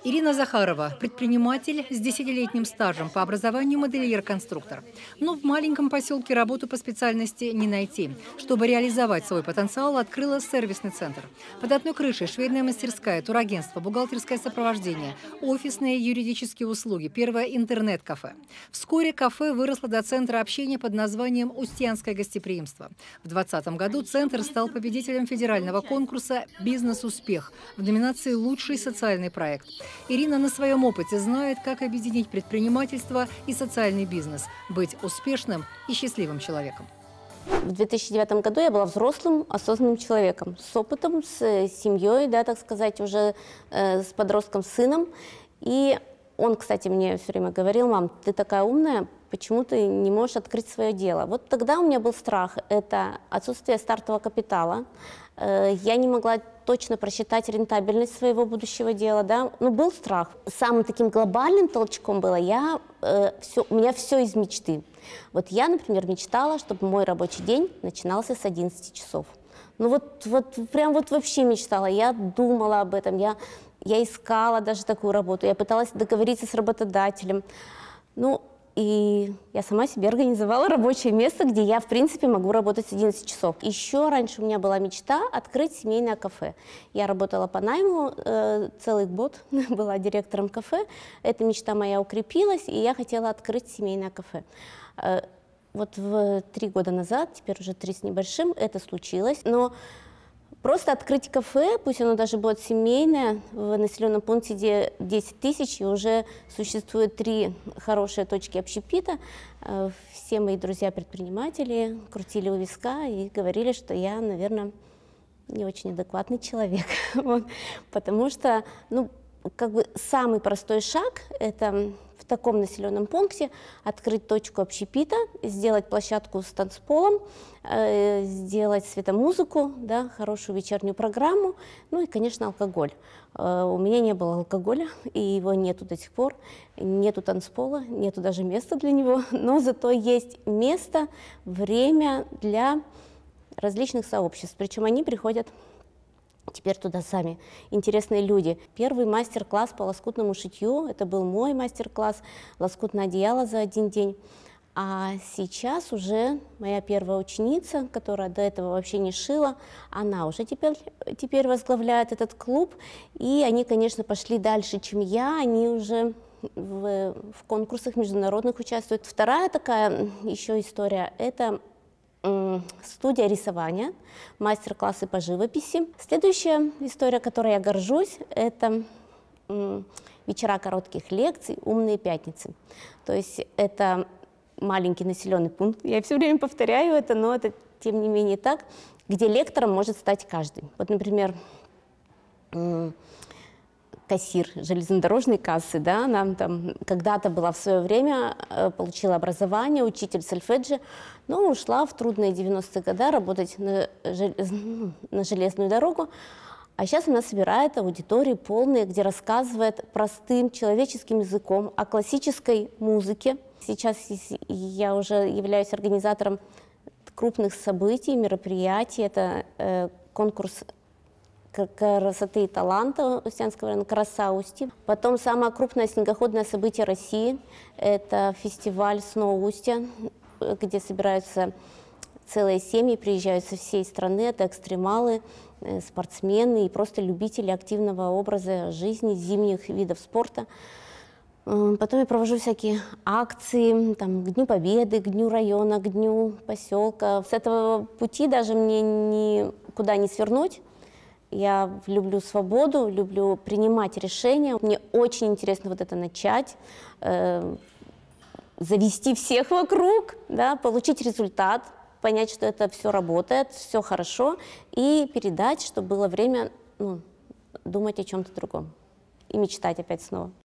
Ирина Захарова – предприниматель с 10-летним стажем, по образованию модельер-конструктор. Но в маленьком поселке работу по специальности не найти. Чтобы реализовать свой потенциал, открыла сервисный центр. Под одной крышей швейная мастерская, турагентство, бухгалтерское сопровождение, офисные юридические услуги, первое интернет-кафе. Вскоре кафе выросло до центра общения под названием «Устьянское гостеприимство». В 2020 году центр стал победителем федерального конкурса «Бизнес-успех» в номинации «Лучший социальный проект». Ирина на своем опыте знает, как объединить предпринимательство и социальный бизнес, быть успешным и счастливым человеком. В 2009 году я была взрослым, осознанным человеком, с опытом, с семьей, да, так сказать, уже с подростком, сыном. И он, кстати, мне все время говорил: мам, ты такая умная, почему ты не можешь открыть свое дело? Вот тогда у меня был страх, это отсутствие стартового капитала. Я не могла точно просчитать рентабельность своего будущего дела, да, но был страх. Самым таким глобальным толчком было, у меня все из мечты. Вот я, например, мечтала, чтобы мой рабочий день начинался с 11 часов. Ну прям вообще мечтала, я думала об этом, я искала даже такую работу, я пыталась договориться с работодателем. Ну, и я сама себе организовала рабочее место, где я, в принципе, могу работать с 11 часов. Еще раньше у меня была мечта открыть семейное кафе. Я работала по найму целый год, была директором кафе. Эта мечта моя укрепилась, и я хотела открыть семейное кафе. Вот 3 года назад, теперь уже 3 с небольшим, это случилось. Но просто открыть кафе, пусть оно даже будет семейное, в населенном пункте, где 10 тысяч, и уже существует 3 хорошие точки общепита. Все мои друзья-предприниматели крутили у виска и говорили, что я, наверное, не очень адекватный человек. Вот. Потому что, самый простой шаг – это в таком населенном пункте открыть точку общепита, сделать площадку с танцполом, сделать светомузыку, да, хорошую вечернюю программу, ну и, конечно, алкоголь. У меня не было алкоголя, и его нету до сих пор, нету танцпола, нету даже места для него, но зато есть место, время для различных сообществ, причем они приходят теперь туда сами интересные люди. Первый мастер-класс по лоскутному шитью, это был мой мастер-класс, лоскутное одеяло за 1 день. А сейчас уже моя первая ученица, которая до этого вообще не шила, она уже теперь возглавляет этот клуб. И они, конечно, пошли дальше, чем я, они уже в конкурсах международных участвуют. Вторая такая еще история – это студия рисования, мастер-классы по живописи. Следующая история, которой я горжусь, это вечера коротких лекций «Умные пятницы». То есть это маленький населенный пункт, я все время повторяю это, но это тем не менее так, где лектором может стать каждый. Вот, например, кассир железнодорожной кассы, да, она там когда-то была в свое время, получила образование, учитель сольфеджио, но ушла в трудные 90-е годы работать на железную дорогу, а сейчас она собирает аудитории полные, где рассказывает простым человеческим языком о классической музыке. Сейчас я уже являюсь организатором крупных событий, мероприятий, это конкурс красоты и таланта Устьянского района «Краса Усти». Потом самое крупное снегоходное событие России – это фестиваль «Сноу Устья», где собираются целые семьи, приезжают со всей страны, это экстремалы, спортсмены и просто любители активного образа жизни, зимних видов спорта. Потом я провожу всякие акции, там, к Дню Победы, к Дню района, к Дню поселка. С этого пути даже мне никуда не свернуть. Я люблю свободу, люблю принимать решения. Мне очень интересно вот это начать, завести всех вокруг, да, получить результат, понять, что это все работает, все хорошо, и передать, чтобы было время думать о чем-то другом и мечтать опять снова.